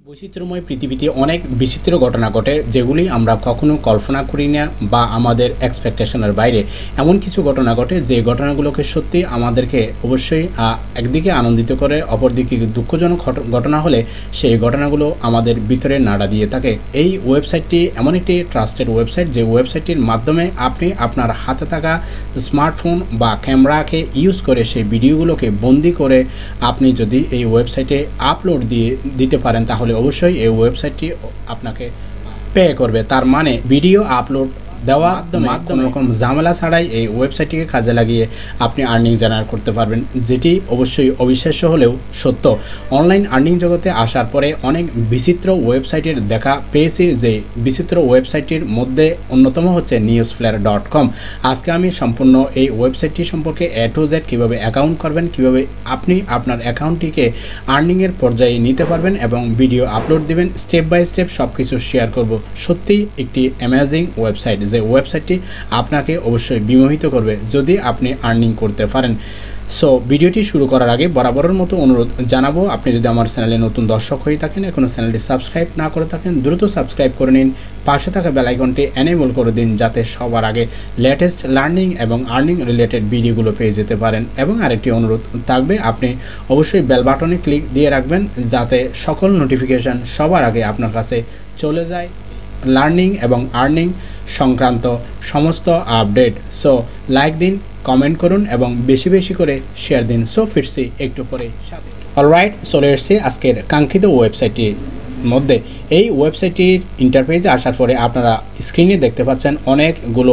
বৈচিত্র্যময় পৃথিবীতে অনেক বিচিত্র ঘটনা ঘটে যেগুলি আমরা কখনো কল্পনা করি না বা আমাদের এক্সপেকটেশনের বাইরে। এমন কিছু ঘটনা ঘটে যে ঘটনাগুলোকে সত্যি আমাদেরকে অবশ্যই একদিকে আনন্দিত করে, অপরদিকে দুঃখজনক ঘটনা হলে সেই ঘটনাগুলো আমাদের ভিতরে নাড়া দিয়ে থাকে। এই ওয়েবসাইটটি এমন একটি ট্রাস্টেড ওয়েবসাইট যে ওয়েবসাইটটির মাধ্যমে আপনি আপনার হাতে থাকা স্মার্টফোন বা ক্যামেরাকে ইউজ করে সেই ভিডিওগুলোকে বন্দি করে আপনি যদি এই ওয়েবসাইটে আপলোড দিতে পারেন তাহলে অবশ্যই এই ওয়েবসাইটটি আপনাকে পে করবে। তার মানে ভিডিও আপলোড দেওয়ার মাধ্যমে রকম ঝামেলা ছাড়াই এই ওয়েবসাইটটিকে কাজে লাগিয়ে আপনি আর্নিং জেনারেট করতে পারবেন, যেটি অবশ্যই অবিশ্বাস্য হলেও সত্য। অনলাইন আর্নিং জগতে আসার পরে অনেক বিচিত্র ওয়েবসাইটের দেখা পেয়েছি, যে বিচিত্র ওয়েবসাইটটির মধ্যে অন্যতম হচ্ছে newsflare.com। আজকে আমি সম্পূর্ণ এই ওয়েবসাইটটি সম্পর্কে A to Z কীভাবে অ্যাকাউন্ট করবেন, কীভাবে আপনি আপনার অ্যাকাউন্টটিকে আর্নিংয়ের পর্যায়ে নিতে পারবেন এবং ভিডিও আপলোড দিবেন, স্টেপ বাই স্টেপ সব কিছু শেয়ার করব। সত্যি একটি অ্যামেজিং ওয়েবসাইট, যে ওয়েবসাইটটি আপনাকে অবশ্যই বিমোহিত করবে যদি আপনি আর্নিং করতে পারেন। সো ভিডিওটি শুরু করার আগে বরাবরের মতো অনুরোধ জানাবো, আপনি যদি আমার চ্যানেলে নতুন দর্শক হয়ে থাকেন, এখনও চ্যানেলটি সাবস্ক্রাইব না করে থাকেন দ্রুত সাবস্ক্রাইব করে নিন, পাশে থাকা বেল আইকনটি এনেবল করে দিন যাতে সবার আগে লেটেস্ট লার্নিং এবং আর্নিং রিলেটেড ভিডিওগুলো পেয়ে যেতে পারেন। এবং আরেকটি অনুরোধ থাকবে, আপনি অবশ্যই বেল বাটনে ক্লিক দিয়ে রাখবেন যাতে সকল নোটিফিকেশান সবার আগে আপনার কাছে চলে যায় লার্নিং এবং আর্নিং সংক্রান্ত সমস্ত আপডেট। সো লাইক দিন, কমেন্ট করুন এবং বেশি বেশি করে শেয়ার দিন। সো ফিরছি একটু পরে সাথে। অলরাইট, চলে এসেছি আজকের কাঙ্ক্ষিত ওয়েবসাইটটির মধ্যে। এই ওয়েবসাইটটির ইন্টারফেসে আসার পরে আপনারা স্ক্রিনে দেখতে পাচ্ছেন অনেকগুলো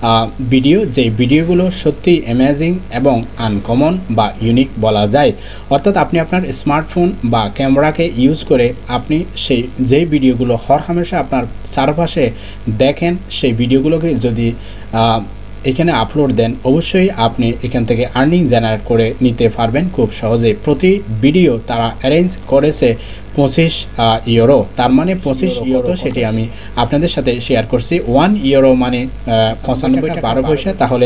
ভিডিও, যেই ভিডিওগুলো সত্যি অ্যামেজিং এবং আনকমন বা ইউনিক বলা যায়। অর্থাৎ আপনি আপনার স্মার্টফোন বা ক্যামেরাকে ইউজ করে আপনি যেই ভিডিওগুলো হরহামেশা আপনার চারপাশে দেখেন সেই ভিডিওগুলোকে যদি এখানে আপলোড দেন অবশ্যই আপনি এখান থেকে আর্নিং জেনারেট করে নিতে পারবেন খুব সহজে। প্রতি ভিডিও তারা অ্যারেঞ্জ করেছে 25 ইউরো, তার মানে 25 ইউরো সেটি আমি আপনাদের সাথে শেয়ার করছি। 1 ইউরো মানে 95 টাকা 12 পয়সা, তাহলে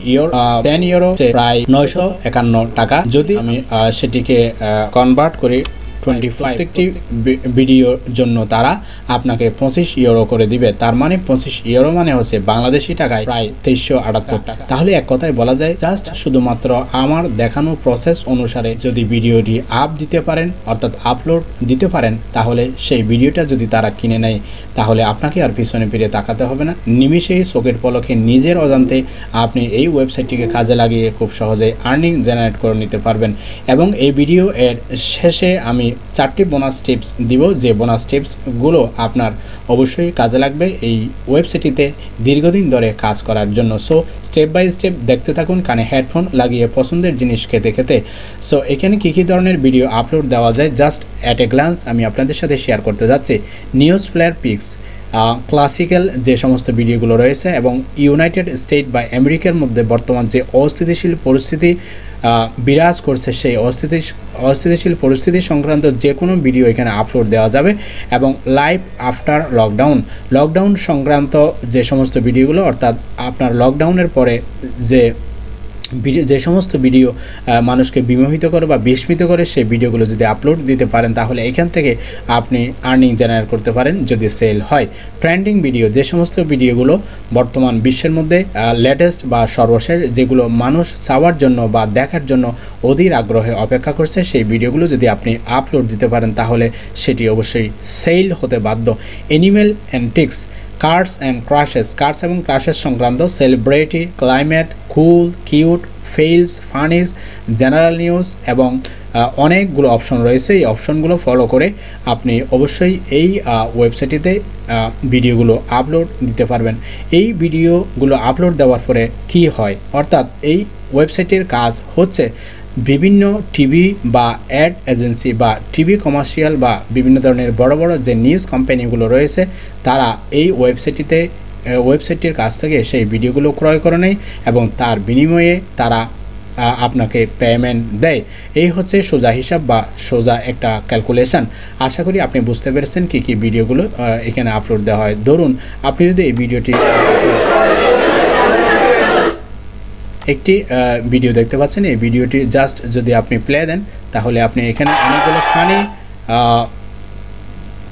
10 ইউরো প্রায় 951 টাকা। যদি আমি সেটিকে কনভার্ট করি 25, প্রত্যেকটি ভিডিওর জন্য তারা আপনাকে 25 ইউরো করে দিবে। তার মানে 25 ইউরো মানে হচ্ছে বাংলাদেশি টাকায় প্রায় 2378 টাকা। তাহলে এক কথায় বলা যায় জাস্ট শুধুমাত্র আমার দেখানো প্রসেস অনুসারে যদি ভিডিওটি দিতে পারেন, অর্থাৎ আপলোড দিতে পারেন, তাহলে সেই ভিডিওটা যদি তারা কিনে নেয় তাহলে আপনাকে আর পিছনে ফিরে তাকাতে হবে না। নিমিষেই চোখের পলকে নিজের অজান্তে আপনি এই ওয়েবসাইটটিকে কাজে লাগিয়ে খুব সহজে আর্নিং জেনারেট করে নিতে পারবেন। এবং এই ভিডিও এর শেষে আমি 4টি বোনাস টিপস দিব, যে বোনাস টিপসগুলো আপনার অবশ্যই কাজে লাগবে এই ওয়েবসাইটটিতে দীর্ঘদিন ধরে কাজ করার জন্য। সো স্টেপ বাই স্টেপ দেখতে থাকুন, কানে হেডফোন লাগিয়ে পছন্দের জিনিস খেতে খেতে। সো এখানে কী কী ধরনের ভিডিও আপলোড দেওয়া যায় জাস্ট অ্যাট এ গ্লান্স আমি আপনাদের সাথে শেয়ার করতে যাচ্ছি। নিউজফ্লেয়ার পিক্স, ক্লাসিক্যাল যে সমস্ত ভিডিওগুলো রয়েছে এবং ইউনাইটেড স্টেট বা আমেরিকার মধ্যে বর্তমান যে অস্থিতিশীল পরিস্থিতি বিরাজ করছে সেই অস্থিতিশীল পরিস্থিতি সংক্রান্ত যে কোনো ভিডিও এখানে আপলোড দেওয়া যাবে। এবং লাইভ আফটার লকডাউন সংক্রান্ত যে সমস্ত ভিডিওগুলো, অর্থাৎ আপনার লকডাউনের পরে যে সমস্ত ভিডিও মানুষকে বিমোহিত করে বা বিস্মিত করে সেই ভিডিওগুলো যদি আপলোড দিতে পারেন তাহলে এখান থেকে আপনি আর্নিং জেনারেট করতে পারেন যদি সেল হয়। ট্রেন্ডিং ভিডিও, যে সমস্ত ভিডিওগুলো বর্তমান বিশ্বের মধ্যে লেটেস্ট বা সর্বশেষ, যেগুলো মানুষ চাওয়ার জন্য বা দেখার জন্য অধীর আগ্রহে অপেক্ষা করছে, সেই ভিডিওগুলো যদি আপনি আপলোড দিতে পারেন তাহলে সেটি অবশ্যই সেল হতে বাধ্য। অ্যানিমেল অ্যান্টিক্স, কার্স এবং ক্রাশেস সংক্রান্ত celebrity, climate, cool, cute, fails, funnies, general news এবং অনেকগুলো অপশন রয়েছে। এই অপশনগুলো ফলো করে আপনি অবশ্যই এই ওয়েবসাইটটিতে ভিডিওগুলো আপলোড দিতে পারবেন। এই ভিডিওগুলো আপলোড দেওয়ার পরে কি হয়, অর্থাৎ এই ওয়েবসাইটের কাজ হচ্ছে বিভিন্ন টিভি বা অ্যাড এজেন্সি বা টিভি কমার্শিয়াল বা বিভিন্ন ধরনের বড় বড় যে নিউজ কোম্পানিগুলো রয়েছে তারা এই ওয়েবসাইটটির কাছ থেকে সেই ভিডিওগুলো ক্রয় করে নেয় এবং তার বিনিময়ে তারা আপনাকে পেমেন্ট দেয়। এই হচ্ছে সোজা হিসাব বা সোজা একটা ক্যালকুলেশন। আশা করি আপনি বুঝতে পেরেছেন কী কী ভিডিওগুলো এখানে আপলোড দেওয়া হয়। ধরুন আপনি যদি এই ভিডিওটি একটি ভিডিও দেখতে পাচ্ছেন, এই ভিডিওটি জাস্ট যদি আপনি প্লে দেন তাহলে আপনি এখানে অনেকগুলো ফানি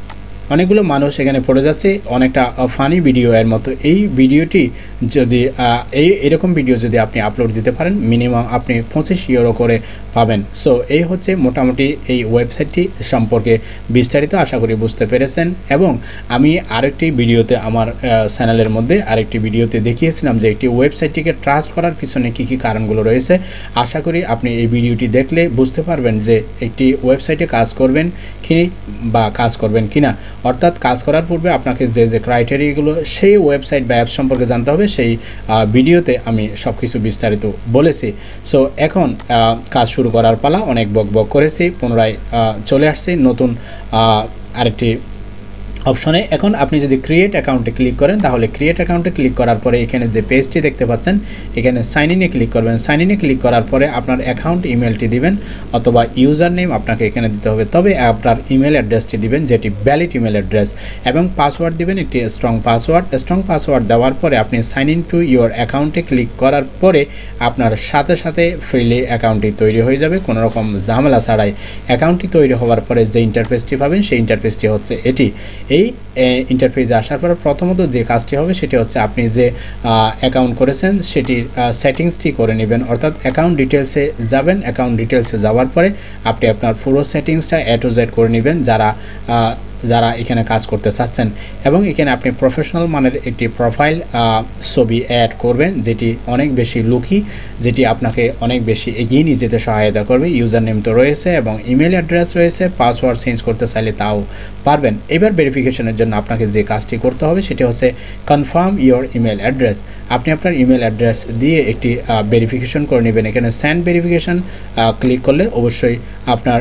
অনেকগুলো মানুষ এখানে পড়ে যাচ্ছে, অনেকটা ফানি ভিডিও এর মতো। এই ভিডিওটি যদি এরকম ভিডিও যদি আপনি আপলোড দিতে পারেন, মিনিমাম আপনি 25 ইউরো করে পাবেন। সো এই হচ্ছে মোটামুটি এই ওয়েবসাইটটি সম্পর্কে বিস্তারিত, আশা করি বুঝতে পেরেছেন। এবং আমি আরেকটি ভিডিওতে আমার চ্যানেলের মধ্যে আরেকটি ভিডিওতে দেখিয়েছিলাম যে একটি ওয়েবসাইটটিকে ট্রাস্ট করার পিছনে কী কী কারণগুলো রয়েছে। আশা করি আপনি এই ভিডিওটি দেখলে বুঝতে পারবেন যে একটি ওয়েবসাইটে কাজ করবেন কি বা কাজ করবেন কি না। অর্থাৎ কাজ করার পূর্বে আপনাকে যে যে ক্রাইটেরিয়াগুলো সেই ওয়েবসাইট বা অ্যাপস সম্পর্কে জানতে হবে, সেই ভিডিওতে আমি সব কিছু বিস্তারিত বলেছি। সো এখন কাজ শুরু করার পালা। অনেক বক করেছি, পুনরায় চলে আসছি নতুন আরেকটি অপশনে। এখন আপনি যদি ক্রিয়েট অ্যাকাউন্টে ক্লিক করেন, তাহলে ক্রিয়েট অ্যাকাউন্টে ক্লিক করার পরে এখানে যে পেজটি দেখতে পাচ্ছেন, এখানে সাইন ইনে ক্লিক করবেন। সাইন ইনে ক্লিক করার পরে আপনার অ্যাকাউন্ট ইমেলটি দিবেন অথবা ইউজার নেম আপনাকে এখানে দিতে হবে, তবে আপনার ইমেল অ্যাড্রেসটি দিবেন যেটি ভ্যালিড ইমেল অ্যাড্রেস, এবং পাসওয়ার্ড দিবেন একটি স্ট্রং পাসওয়ার্ড। স্ট্রং পাসওয়ার্ড দেওয়ার পরে আপনি সাইন ইন টু ইউর অ্যাকাউন্টে ক্লিক করার পরে আপনার সাথে সাথে ফ্রিলি অ্যাকাউন্টটি তৈরি হয়ে যাবে, কোনো রকম ঝামেলা ছাড়াই। অ্যাকাউন্টটি তৈরি হওয়ার পরে যে ইন্টারফেসটি পাবেন সেই ইন্টারফেসটি হচ্ছে এটি। এই ইন্টারফেসে আসার পর প্রথমত যে কাজটি হবে সেটি হচ্ছে আপনি যে অ্যাকাউন্ট করেছেন সেটির সেটিংসটি করে নেবেন, অর্থাৎ অ্যাকাউন্ট ডিটেলসে যাবেন। অ্যাকাউন্ট ডিটেলসে যাওয়ার পরে আপনি আপনার পুরো সেটিংসটা এ টু জেড করে নেবেন যারা এখানে কাজ করতে চাচ্ছেন। এবং এখানে আপনি প্রফেশনাল মানের একটি প্রোফাইল ছবি অ্যাড করবেন, যেটি অনেক বেশি লুকি, যেটি আপনাকে অনেক বেশি এগিয়ে নিয়ে যেতে সহায়তা করবে। ইউজার নেম তো রয়েছে এবং ইমেল অ্যাড্রেস রয়েছে, পাসওয়ার্ড চেঞ্জ করতে চাইলে তাও পারবেন। এবার ভেরিফিকেশনের জন্য আপনাকে যে কাজটি করতে হবে সেটি হচ্ছে কনফার্ম ইওর ইমেল অ্যাড্রেস। আপনি আপনার ইমেল অ্যাড্রেস দিয়ে একটি ভেরিফিকেশন করে নেবেন। এখানে সেন্ড ভেরিফিকেশন ক্লিক করলে অবশ্যই আপনার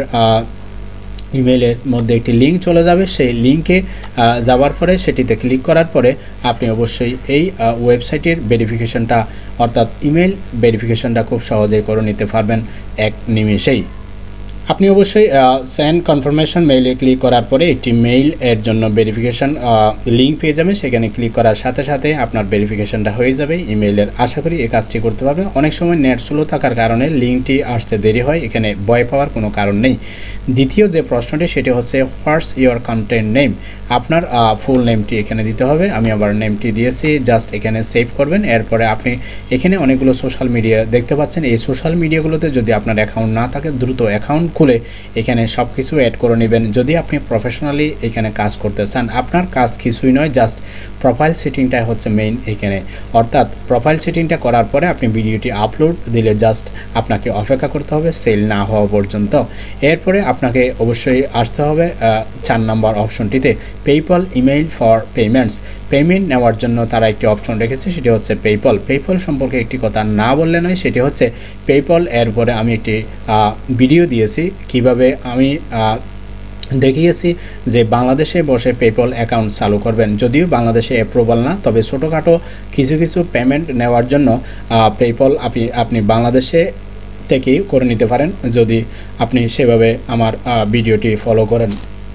ইমেলের মধ্যে একটি লিঙ্ক চলে যাবে। সেই লিঙ্কে যাওয়ার পরে সেটিতে ক্লিক করার পরে আপনি অবশ্যই এই ওয়েবসাইটের ভেরিফিকেশনটা অর্থাৎ ইমেল ভেরিফিকেশনটা খুব সহজেই করে নিতে পারবেন এক নিমেষেই। আপনি অবশ্যই সেন্ড কনফার্মেশন মেইলে ক্লিক করার পরে একটি মেইল এর জন্য ভেরিফিকেশন লিঙ্ক পেয়ে যাবেন। সেখানে ক্লিক করার সাথে সাথে আপনার ভেরিফিকেশনটা হয়ে যাবে ইমেইলের। আশা করি এই কাজটি করতে পারবেন। অনেক সময় নেট স্লো থাকার কারণে লিঙ্কটি আসতে দেরি হয়, এখানে ভয় পাওয়ার কোনো কারণ নেই। দ্বিতীয় যে প্রশ্নটি সেটি হচ্ছে হোয়াটস ইওর কন্টেন্ট নেম। আপনার ফুল নেমটি এখানে দিতে হবে। আমি আবার নেমটি দিয়েছি, জাস্ট এখানে সেভ করবেন। এরপরে আপনি এখানে অনেকগুলো সোশ্যাল মিডিয়া দেখতে পাচ্ছেন। এই সোশ্যাল মিডিয়াগুলোতে যদি আপনার অ্যাকাউন্ট না থাকে, দ্রুত অ্যাকাউন্ট খুলে এখানে সব কিছু অ্যাড করে নেবেন। যদি আপনি প্রফেশনালি এখানে কাজ করতে চান, আপনার কাজ কিছুই নয়, জাস্ট প্রোফাইল সেটিংটাই হচ্ছে মেইন এখানে। অর্থাৎ প্রোফাইল সেটিংটা করার পরে আপনি ভিডিওটি আপলোড দিলে জাস্ট আপনাকে অপেক্ষা করতে হবে সেল না হওয়া পর্যন্ত। এরপরে আপনাকে অবশ্যই আসতে হবে 4 নম্বর অপশনটিতে, PayPal email for payments. Payment নেওয়ার জন্য তারা একটি অপশন রেখেছে, সেটি হচ্ছে পেপ্যাল। পেপ্যাল সম্পর্কে একটি কথা না বললে নয়, সেটি হচ্ছে পেপ্যাল। এরপরে আমি একটি ভিডিও দিয়েছি কিভাবে আমি দেখিয়েছি যে বাংলাদেশে বসে পেপ্যাল অ্যাকাউন্ট চালু করবেন। যদিও বাংলাদেশে অ্যাপ্রুভাল না, তবে ছোটোখাটো কিছু পেমেন্ট নেওয়ার জন্য পেপ্যাল আপনি বাংলাদেশে থেকেই করে নিতে পারেন, যদি আপনি সেভাবে আমার ভিডিওটি ফলো করেন।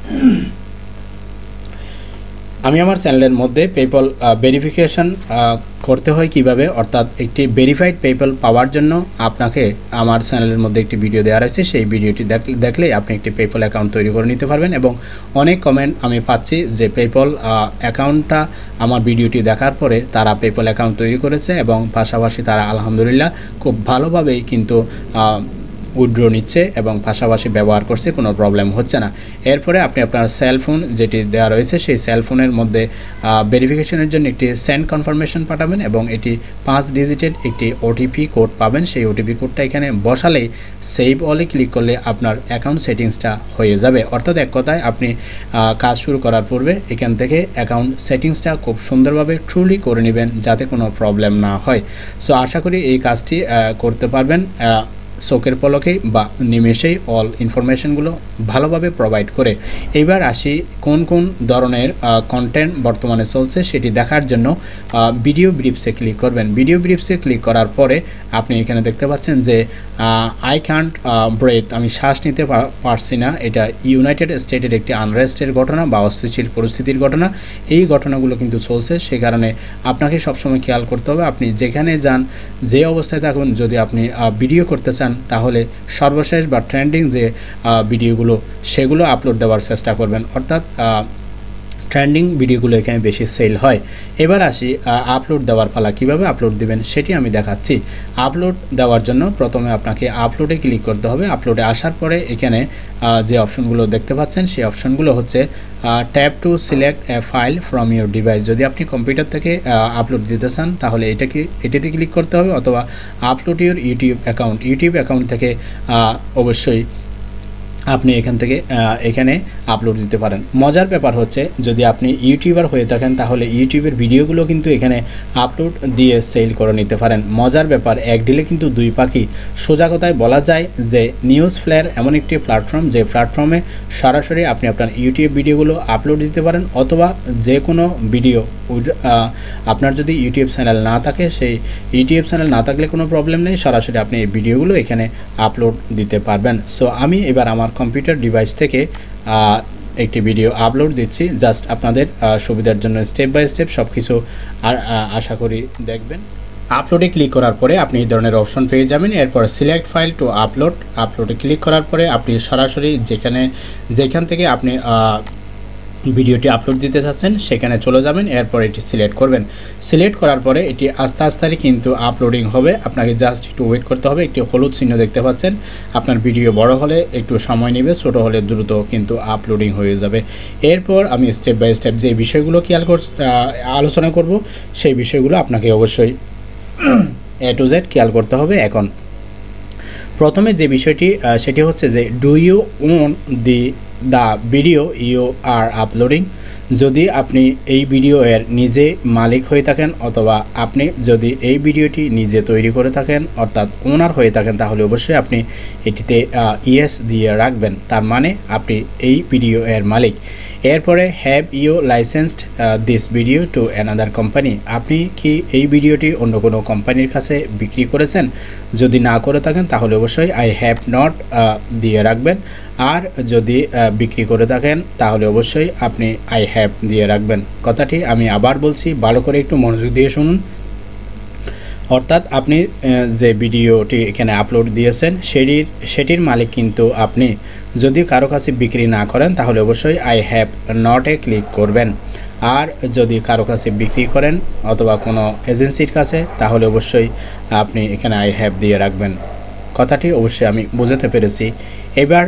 আমি আমার চ্যানেলের মধ্যে পেপ্যাল ভেরিফিকেশন করতে হয় কিভাবে, অর্থাৎ একটি ভেরিফাইড পেপ্যাল পাওয়ার জন্য আপনাকে আমার চ্যানেলের মধ্যে একটি ভিডিও দেওয়া রয়েছে। সেই ভিডিওটি দেখলেই আপনি একটি পেপ্যাল অ্যাকাউন্ট তৈরি করে নিতে পারবেন। এবং অনেক কমেন্ট আমি পাচ্ছি যে পেপ্যাল অ্যাকাউন্টটা আমার ভিডিওটি দেখার পরে তারা পেপ্যাল অ্যাকাউন্ট তৈরি করেছে এবং পাশাপাশি তারা আলহামদুলিল্লাহ খুব ভালোভাবেই কিন্তু উইথড্র নিচ্ছে এবং পাশাপাশি ব্যবহার করছে, কোনো প্রবলেম হচ্ছে না। এরপরে আপনি আপনার সেলফোন যেটি দেওয়া রয়েছে সেই সেলফোনের মধ্যে ভেরিফিকেশনের জন্য একটি সেন্ড কনফার্মেশন পাঠাবেন এবং এটি 5 ডিজিটের একটি ওটিপি কোড পাবেন। সেই ওটিপি কোডটা এখানে বসালেই সেভ অলে ক্লিক করলে আপনার অ্যাকাউন্ট সেটিংসটা হয়ে যাবে। অর্থাৎ এক কথায় আপনি কাজ শুরু করার পূর্বে এখান থেকে অ্যাকাউন্ট সেটিংসটা খুব সুন্দরভাবে ট্রুলি করে নেবেন যাতে কোনো প্রবলেম না হয়। সো আশা করি এই কাজটি করতে পারবেন চোখের পলকেই বা নিমেষেই অল ইনফরমেশনগুলো ভালোভাবে প্রোভাইড করে। এইবার আসি কোন কোন ধরনের কন্টেন্ট বর্তমানে চলছে সেটি দেখার জন্য ভিডিও ব্রিফসে ক্লিক করবেন। ভিডিও ব্রিফসে ক্লিক করার পরে আপনি এখানে দেখতে পাচ্ছেন যে আই ক্যান্ট ব্রেথ, আমি শ্বাস নিতে পারছি না। এটা ইউনাইটেড স্টেটের একটি আনরেস্টের ঘটনা বা অস্থিতিশীল পরিস্থিতির ঘটনা। এই ঘটনাগুলো কিন্তু চলছে, সে কারণে আপনাকে সবসময় খেয়াল করতে হবে আপনি যেখানে যান, যে অবস্থায় থাকুন, যদি আপনি ভিডিও করতে চান তাহলে সর্বশেষ বা ট্রেন্ডিং যে ভিডিওগুলো সেগুলো আপলোড দেওয়ার চেষ্টা করবেন। অর্থাৎ ট্রেন্ডিং ভিডিওগুলো এখানে বেশি সেল হয়। এবার আসি আপলোড দেওয়ার পালা। কীভাবে আপলোড দিবেন সেটি আমি দেখাচ্ছি। আপলোড দেওয়ার জন্য প্রথমে আপনাকে আপলোডে ক্লিক করতে হবে। আপলোডে আসার পরে এখানে যে অপশনগুলো দেখতে পাচ্ছেন সেই অপশনগুলো হচ্ছে tap to select a file from your device. যদি আপনি কম্পিউটার থেকে আপলোড দিতে চান তাহলে এটাতে ক্লিক করতে হবে, অথবা আপলোড ইউর ইউটিউব অ্যাকাউন্ট থেকে অবশ্যই আপনি এখানে আপলোড দিতে পারেন। মজার ব্যাপার হচ্ছে যদি আপনি ইউটিউবার হয়ে থাকেন তাহলে ইউটিউবের ভিডিওগুলো কিন্তু এখানে আপলোড দিয়ে সেল করে নিতে পারেন। মজার ব্যাপার, এক ডিলে কিন্তু দুই পাখি। সোজা কথায় বলা যায় যে নিউজ ফ্লেয়ার এমন একটি প্ল্যাটফর্ম যে প্ল্যাটফর্মে সরাসরি আপনি আপনার ইউটিউব ভিডিওগুলো আপলোড দিতে পারেন, অথবা যে কোনো ভিডিও আপনার যদি ইউটিউব চ্যানেল না থাকে, সেই ইউটিউব চ্যানেল না থাকলে কোনো প্রবলেম নেই, সরাসরি আপনি এই ভিডিওগুলো এখানে আপলোড দিতে পারবেন। সো আমি এবার আমার কম্পিউটার ডিভাইস থেকে একটি ভিডিও আপলোড দিচ্ছি, জাস্ট আপনাদের সুবিধার জন্য স্টেপ বাই স্টেপ সব কিছু আশা করি দেখবেন। আপলোডে ক্লিক করার পরে আপনি এই ধরনের অপশন পেয়ে যাবেন। এরপর সিলেক্ট ফাইল টু আপলোডে ক্লিক করার পরে আপনি সরাসরি যেখান থেকে আপনি ভিডিওটি আপলোড দিতে চাচ্ছেন সেখানে চলে যাবেন। এরপর এটি সিলেক্ট করবেন। সিলেক্ট করার পরে এটি আস্তে আস্তে কিন্তু আপলোডিং হবে। আপনাকে জাস্ট একটু ওয়েট করতে হবে। একটি হলুদ চিহ্ন দেখতে পাচ্ছেন। আপনার ভিডিও বড় হলে একটু সময় নেবে, ছোট হলে দ্রুত কিন্তু আপলোডিং হয়ে যাবে। এরপর আমি স্টেপ বাই স্টেপ যে বিষয়গুলো আলোচনা করব সেই বিষয়গুলো আপনাকে অবশ্যই A to Z খেয়াল করতে হবে। এখন প্রথমে যে বিষয়টি সেটি হচ্ছে যে do you own the video you are uploading. যদি আপনি এই ভিডিও এর নিজে মালিক হয়ে থাকেন, অথবা আপনি যদি এই ভিডিওটি নিজে তৈরি করে থাকেন অর্থাৎ ওনার হয়ে থাকেন, তাহলে অবশ্যই আপনি এটিতে ইয়েস দিয়ে রাখবেন। তার মানে আপনি এই ভিডিও এর মালিক। এরপরে have you licensed this video to another company. আপনি কি এই ভিডিওটি অন্য কোনো কোম্পানির কাছে বিক্রি করেছেন? যদি না করে থাকেন তাহলে অবশ্যই আই হ্যাভ নট দিয়ে রাখবেন। আর যদি বিক্রি করে থাকেন তাহলে অবশ্যই আপনি আই হ্যাভ দিয়ে রাখবেন। কথাটি আমি আবার বলছি, ভালো করে একটু মনোযোগ দিয়ে শুনুন। অর্থাৎ আপনি যে ভিডিওটি এখানে আপলোড দিয়েছেন সেটির মালিক কিন্তু আপনি। যদি কারো কাছে বিক্রি না করেন তাহলে অবশ্যই আই হ্যাভ নটে ক্লিক করবেন। আর যদি কারো কাছে বিক্রি করেন অথবা কোনো এজেন্সির কাছে তাহলে অবশ্যই আপনি এখানে আই হ্যাভ দিয়ে রাখবেন। কথাটি অবশ্যই আমি বোঝাতে পেরেছি। এবার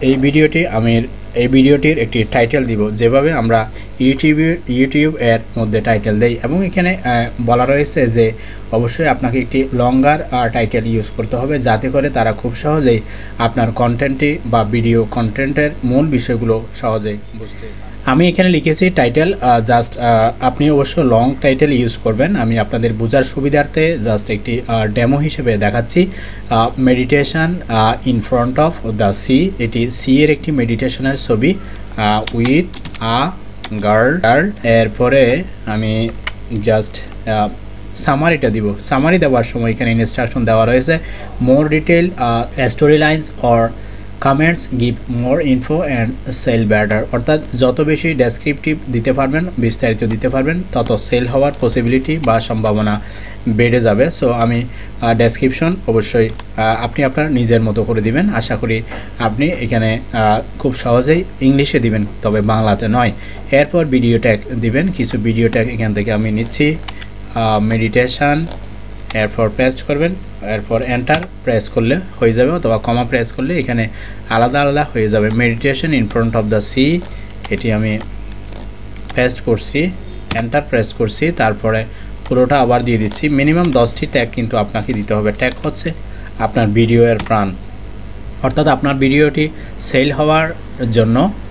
এই ভিডিওটির একটি টাইটেল দিব, যেভাবে আমরা ইউটিউব এর মধ্যে টাইটেল দেই, এবং এখানে বলা রয়েছে যে অবশ্যই আপনাকে একটি লঙ্গার টাইটেল ইউজ করতে হবে, যাতে করে তারা খুব সহজেই আপনার কন্টেন্টটি বা ভিডিও কন্টেন্টের মূল বিষয়গুলো সহজেই বুঝতে। আমি এখানে লিখেছি টাইটেল, জাস্ট আপনি অবশ্য লং টাইটেল ইউজ করবেন। আমি আপনাদের বোঝার সুবিধার্থে জাস্ট একটি ডেমো হিসেবে দেখাচ্ছি। Meditation in front of the sea. এটি সি এর একটি মেডিটেশনের ছবি উইথ আ গার্ল। এরপরে আমি জাস্ট সামারিটা দিব। সামারি দেওয়ার সময় এখানে ইনস্ট্রাকশন দেওয়া রয়েছে more detail story lines or comments give more info and sell better. অর্থাৎ যত বেশি ডেসক্রিপটিভ দিতে পারবেন, বিস্তারিত দিতে পারবেন, তত সেল হওয়ার পসিবিলিটি বা সম্ভাবনা বেড়ে যাবে। সো আমি ডেসক্রিপশন অবশ্যই আপনি আপনার নিজের মতো করে দিবেন। আশা করি আপনি এখানে খুব সহজেই ইংলিশে দিবেন, তবে বাংলাতে নয়। এরপর ভিডিও ট্যাগ দিবেন। কিছু ভিডিও ট্যাগ এখান থেকে আমি নিচ্ছি। মেডিটেশন, এরপর পেস্ট করবেন, এরপর এন্টার প্রেস করলে হয়ে যাবে, অথবা কমা প্রেস করলে এখানে আলাদা আলাদা হয়ে যাবে। Meditation in front of the sea, এটি আমি পেস্ট করছি, এন্টার প্রেস করছি, তারপরে পুরোটা আবার দিয়ে দিচ্ছি। মিনিমাম 10টি ট্যাগ কিন্তু আপনাকে দিতে হবে। ট্যাগ হচ্ছে আপনার ভিডিও এর প্রাণ, অর্থাৎ আপনার ভিডিওটি সেল হওয়ার জন্য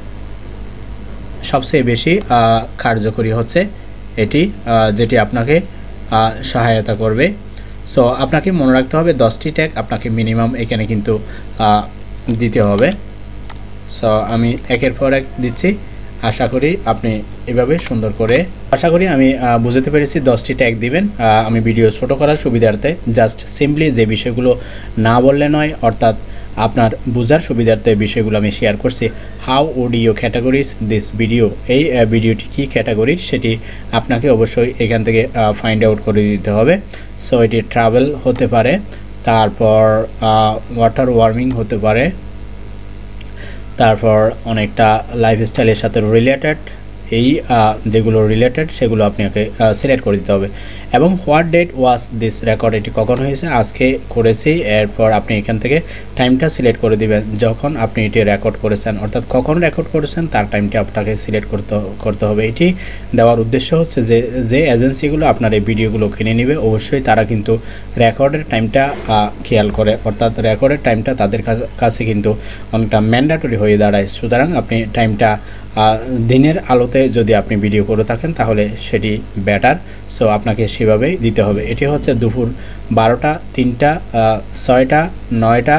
সবচেয়ে বেশি কার্যকরী হচ্ছে এটি, যেটি আপনাকে সহায়তা করবে। সো আপনাকে মনে রাখতে হবে 10টি ট্যাগ আপনাকে মিনিমাম এখানে কিন্তু দিতে হবে। সো আমি একের পর এক দিচ্ছি। আশা করি আপনি এভাবে সুন্দর করে, আশা করি আমি বুঝতে পেরেছি। 10টি ট্যাগ দিবেন। আমি ভিডিও ছোট করার সুবিধার্থে জাস্ট সিম্পলি যে বিষয়গুলো না বললে নয়, অর্থাৎ আপনার বোঝার সুবিধার্থে বিষয়গুলো আমি শেয়ার করছি। How would you categorise this video, এই ভিডিওটি কী ক্যাটাগরির সেটি আপনাকে অবশ্যই এখান থেকে ফাইন্ড আউট করে দিতে হবে। সো এটি ট্রাভেল হতে পারে, তারপর ওয়াটার ওয়ার্মিং হতে পারে, তারপর অনেকটা লাইফস্টাইলের সাথে রিলেটেড, এই যেগুলো রিলেটেড সেগুলো আপনাকে সিলেক্ট করে দিতে হবে। এবং what date was this record, এটি কখন হয়েছে, আজকে করেছি। এরপর আপনি এখান থেকে টাইমটা সিলেক্ট করে দিবেন যখন আপনি এটি রেকর্ড করেছেন, অর্থাৎ কখন রেকর্ড করেছেন তার টাইমটি আপনাকে সিলেক্ট করতে হবে। এটি দেওয়ার উদ্দেশ্য হচ্ছে যে এজেন্সিগুলো আপনার এই ভিডিওগুলো কিনে নেবে অবশ্যই তারা কিন্তু রেকর্ডের টাইমটা খেয়াল করে, অর্থাৎ রেকর্ডের টাইমটা তাদের কাছে কিন্তু অনেকটা ম্যান্ডেটরি হয়ে দাঁড়ায়। সুতরাং আপনি টাইমটা দিনের আলোতে যদি আপনি ভিডিও করে থাকেন তাহলে সেটি বেটার। সো আপনাকে সেভাবেই দিতে হবে। এটি হচ্ছে দুপুর 12টা, 3টা, 6টা, 9টা,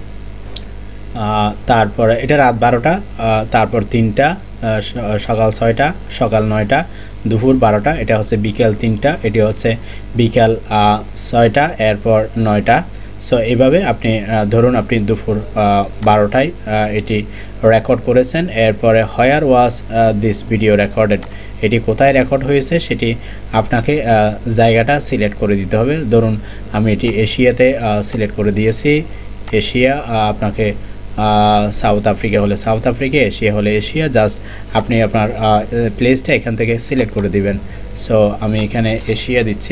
তারপরে এটা রাত 12টা, তারপর 3টা, সকাল 6টা, সকাল 9টা, দুপুর 12টা, এটা হচ্ছে বিকেল 3টা, এটি হচ্ছে বিকেল 6টা, এরপর 9টা। সো এইভাবে আপনি ধরুন আপনি দুপুর 12টায় এটি রেকর্ড করেছেন। এরপরে where was this video recorded, এটি কোথায় রেকর্ড হয়েছে সেটি আপনাকে জায়গাটা সিলেক্ট করে দিতে হবে। ধরুন আমি এটি এশিয়াতে সিলেক্ট করে দিয়েছি। এশিয়া, আপনাকে সাউথ আফ্রিকা হলে সাউথ আফ্রিকা, এশিয়া হলে এশিয়া। জাস্ট আপনি আপনার প্লেসটা এখান থেকে সিলেক্ট করে দিবেন। সো আমি এখানে এশিয়া দিচ্ছি,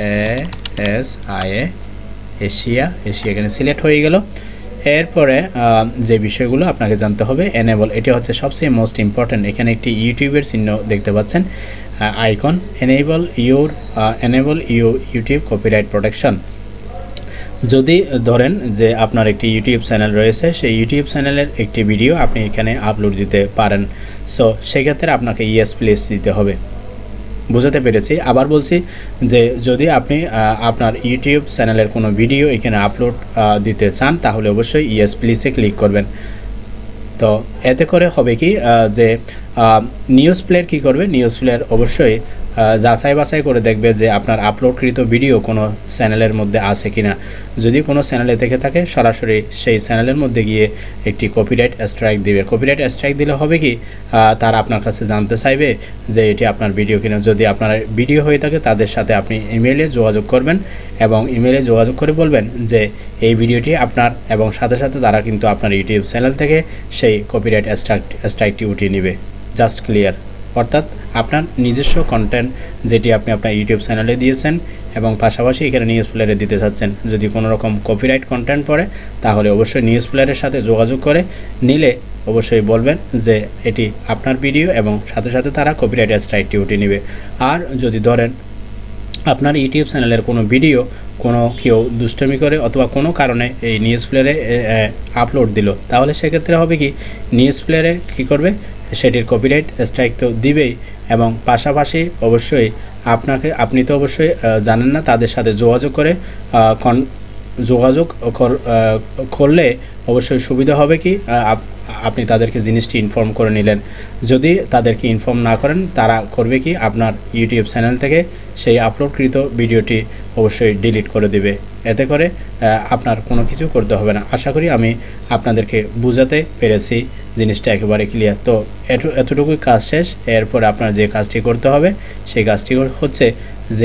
ASIA, এশিয়া এখানে সিলেক্ট হয়ে গেল। এরপরে যে বিষয়গুলো আপনাকে জানতে হবে, এনেবল, এটি হচ্ছে সবচেয়ে মোস্ট ইম্পর্ট্যান্ট। এখানে একটি ইউটিউবের চিহ্ন দেখতে পাচ্ছেন, icon, enable YouTube copyright protection. যদি ধরেন যে আপনার একটি ইউটিউব চ্যানেল রয়েছে, সেই ইউটিউব চ্যানেলের একটি ভিডিও আপনি এখানে আপলোড দিতে পারেন। সো সেক্ষেত্রে আপনাকে ইয়েস প্লিজ দিতে হবে। বুঝাতে পেরেছি? আবার বলছি যে যদি আপনি আপনার ইউটিউব চ্যানেলের কোনো ভিডিও এখানে আপলোড দিতে চান তাহলে অবশ্যই ইয়েস প্লিজে ক্লিক করবেন। তো এতে করে হবে কি যে নিউজ প্লেয়ার কী করবে, নিউজ প্লেয়ার অবশ্যই যাচাই বাছাই করে দেখবে যে আপনার আপলোডকৃত ভিডিও কোনো চ্যানেলের মধ্যে আছে কিনা। যদি কোনো চ্যানেলে থেকে থাকে সরাসরি সেই চ্যানেলের মধ্যে গিয়ে একটি কপিরাইট স্ট্রাইক দিবে। কপিরাইট স্ট্রাইক দিলে হবে কি তারা আপনার কাছে জানতে চাইবে যে এটি আপনার ভিডিও কিনা। যদি আপনার ভিডিও হয়ে থাকে তাদের সাথে আপনি ইমেইলে যোগাযোগ করবেন এবং ইমেইলে যোগাযোগ করে বলবেন যে এই ভিডিওটি আপনার, এবং সাথে সাথে তারা কিন্তু আপনার ইউটিউব চ্যানেল থেকে সেই কপিরাইট স্ট্রাইকটি উঠিয়ে নেবে। Just clear. অর্থাৎ আপনার নিজস্ব কন্টেন্ট যেটি আপনি আপনার ইউটিউব চ্যানেলে দিয়েছেন এবং পাশাপাশি এখানে নিউজ প্লেয়ারে দিতে চাচ্ছেন, যদি কোনো রকম কপিরাইট কন্টেন্ট পড়ে তাহলে অবশ্যই নিউজ প্লেয়ারের সাথে যোগাযোগ করে নিলে অবশ্যই বলবেন যে এটি আপনার ভিডিও এবং সাথে সাথে তারা কপিরাইট স্ট্রাইকটি উঠিয়ে নেবে। আর যদি ধরেন আপনার ইউটিউব চ্যানেলের কোনো ভিডিও কোনো কেউ দুষ্টমি করে অথবা কোনো কারণে এই নিউজ প্লেয়ারে আপলোড দিল, তাহলে সেক্ষেত্রে হবে কি নিউজ প্লেয়ারে কী করবে, সেটির কপিরাইট স্ট্রাইক তো দিবেই এবং পাশাপাশি অবশ্যই আপনি তো অবশ্যই জানেন না, তাদের সাথে যোগাযোগ করে করলে অবশ্যই সুবিধা হবে কি আপনি তাদেরকে জিনিসটি ইনফর্ম করে নিলেন। যদি তাদেরকে ইনফর্ম না করেন তারা করবে কি আপনার ইউটিউব চ্যানেল থেকে সেই আপলোডকৃত ভিডিওটি অবশ্যই ডিলিট করে দেবে। এতে করে আপনার কোনো কিছু করতে হবে না। আশা করি আমি আপনাদেরকে বোঝাতে পেরেছি, জিনিসটা একেবারে ক্লিয়ার। তো এতটুকুই কাজ শেষ। এরপর আপনার যে কাজটি করতে হবে সেই কাজটি হচ্ছে যে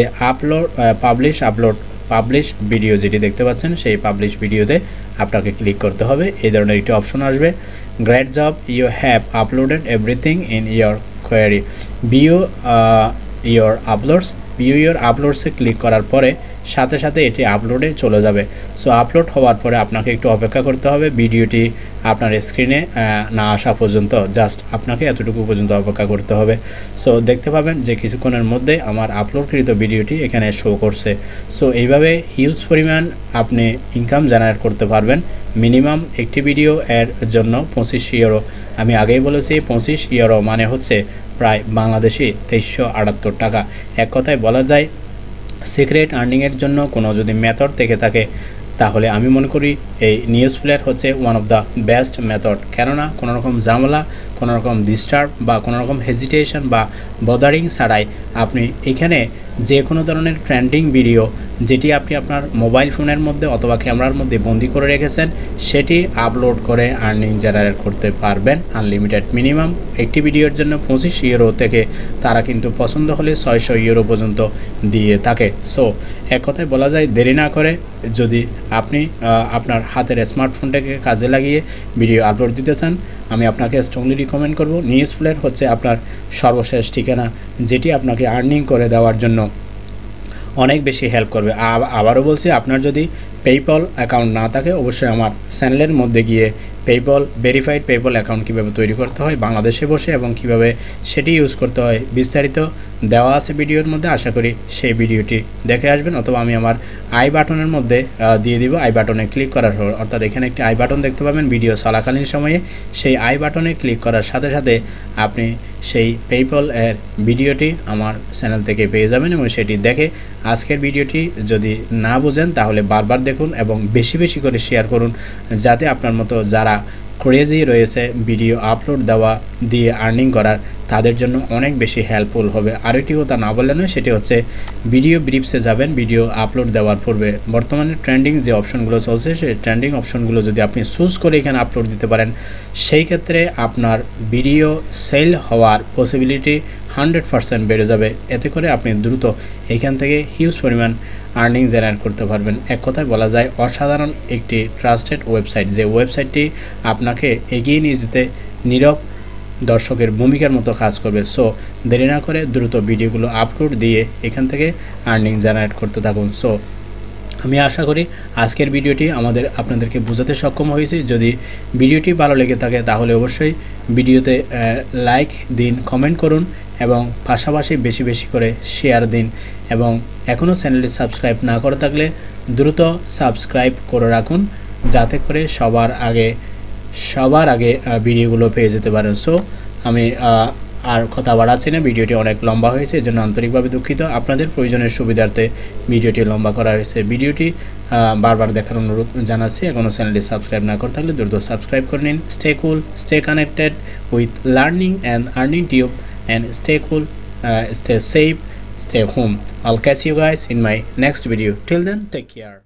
পাবলিশ ভিডিও যেটি দেখতে পাচ্ছেন সেই পাবলিশ ভিডিওতে আপনাকে ক্লিক করতে হবে। এই ধরনের একটি অপশন আসবে, great job, you have uploaded everything in your query, view your আপলোডসে ক্লিক করার পরে সাথে সাথে এটি আপলোডে চলে যাবে। সো আপলোড হওয়ার পরে আপনাকে একটু অপেক্ষা করতে হবে ভিডিওটি আপনার স্ক্রিনে না আসা পর্যন্ত। জাস্ট আপনাকে এতটুকু পর্যন্ত অপেক্ষা করতে হবে। সো দেখতে পাবেন যে কিছুক্ষণের মধ্যে আমার আপলোডকৃত ভিডিওটি এখানে শো করছে। সো এইভাবে হিউজ পরিমাণ আপনি ইনকাম জেনারেট করতে পারবেন। মিনিমাম একটি ভিডিও এর জন্য 25 ইউরো। আমি আগেই বলেছি 25 ইউরো মানে হচ্ছে প্রায় বাংলাদেশি 2378 টাকা। এক কথায় বলা যায় সিক্রেট আর্নিংয়ের জন্য কোনো যদি মেথড থেকে থাকে তাহলে আমি মনে করি এই নিউজ প্লেয়ার হচ্ছে one of the best method. কেননা কোনো রকম ঝামেলা, কোনো রকম ডিস্টার্ব বা কোনো রকম হেজিটেশন বা বদারিং ছাড়াই আপনি এখানে যে কোনো ধরনের ট্রেন্ডিং ভিডিও যেটি আপনি আপনার মোবাইল ফোনের মধ্যে অথবা ক্যামেরার মধ্যে বন্দি করে রেখেছেন সেটি আপলোড করে আর্নিং জেনারেট করতে পারবেন আনলিমিটেড। মিনিমাম একটি ভিডিওর জন্য 25 ইউরো থেকে তারা কিন্তু পছন্দ হলে 600 ইউরো পর্যন্ত দিয়ে থাকে। সো এক কথায় বলা যায় দেরি না করে যদি আপনি আপনার হাতের স্মার্টফোনটাকে কাজে লাগিয়ে ভিডিও আপলোড দিতে চান আমি আপনাকে স্ট্রংলি রিকমেন্ড করব। নিউজফ্লোর হচ্ছে আপনার সর্বশেষ ঠিকানা, যেটি আপনাকে আর্নিং করে দেওয়ার জন্য অনেক বেশি হেল্প করবে। আবারও বলছি, আপনার যদি পেপ্যাল অ্যাকাউন্ট না থাকে অবশ্যই আমার চ্যানেলের মধ্যে গিয়ে পেপ্যাল ভেরিফাইড পেপ্যাল অ্যাকাউন্ট কীভাবে তৈরি করতে হয় বাংলাদেশে বসে এবং কিভাবে সেটি ইউজ করতে হয় বিস্তারিত দেওয়া আছে ভিডিওর মধ্যে। আশা করি সেই ভিডিওটি দেখে আসবেন, অথবা আমি আমার আই বাটনের মধ্যে দিয়ে দিব। আই বাটনে ক্লিক করার পর, অর্থাৎ এখানে একটি আই বাটন দেখতে পাবেন ভিডিও চলাকালীন সময়ে, সেই আই বাটনে ক্লিক করার সাথে সাথে আপনি সেই পেপ্যাল এর ভিডিওটি আমার চ্যানেল থেকে পেয়ে যাবেন এবং সেটি দেখে আজকের ভিডিওটি যদি না বুঝেন তাহলে বারবার দেখুন এবং বেশি বেশি করে শেয়ার করুন, যাতে আপনার মতো যারা ক্রেজি রয়েছে ভিডিও আপলোড দেওয়া দিয়ে আর্নিং করার, তাদের জন্য অনেক বেশি হেল্পফুল হবে। আরেকটি কথা না বললে নয়, সেটি হচ্ছে ভিডিও ব্রিফসে যাবেন ভিডিও আপলোড দেওয়ার পূর্বে। বর্তমানে ট্রেন্ডিং যে অপশনগুলো চলছে সেই ট্রেন্ডিং অপশনগুলো যদি আপনি চুজ করে এখানে আপলোড দিতে পারেন, সেই ক্ষেত্রে আপনার ভিডিও সেল হওয়ার পসিবিলিটি 100% বেড়ে যাবে। এতে করে আপনি দ্রুত এখান থেকে হিউজ পরিমাণ আর্নিং জেনারেট করতে পারবেন। এক কথায় বলা যায় অসাধারণ একটি ট্রাস্টেড ওয়েবসাইট, যে ওয়েবসাইটটি আপনাকে এগিয়ে নিয়ে যেতে নীরব দর্শকের ভূমিকার মতো কাজ করবে। সো দেরি না করে দ্রুত ভিডিওগুলো আপলোড দিয়ে এখান থেকে আর্নিং জেনারেট করতে থাকুন। সো আমি আশা করি আজকের ভিডিওটি আপনাদেরকে বোঝাতে সক্ষম হয়েছি। যদি ভিডিওটি ভালো লেগে থাকে তাহলে অবশ্যই ভিডিওতে লাইক দিন, কমেন্ট করুন এবং পাশাপাশি বেশি বেশি করে শেয়ার দিন। এবং এখনও চ্যানেলটি সাবস্ক্রাইব না করে থাকলে দ্রুত সাবস্ক্রাইব করে রাখুন, যাতে করে সবার আগে ভিডিওগুলো পেয়ে যেতে পারেন। সো আমি আর কথা বাড়াচ্ছি না, ভিডিওটি অনেক লম্বা হয়েছে, এজন্য আন্তরিকভাবে দুঃখিত। আপনাদের প্রয়োজনের সুবিধার্থে ভিডিওটি লম্বা করা হয়েছে। ভিডিওটি বারবার দেখার অনুরোধ জানাচ্ছি। এখনও চ্যানেলটি সাবস্ক্রাইব না করে থাকলে দ্রুত সাবস্ক্রাইব করে নিন। Stay cool, stay connected with learning and earning tube, and stay cool, stay safe, stay home. I'll catch you guys in my next video. Till then, take care.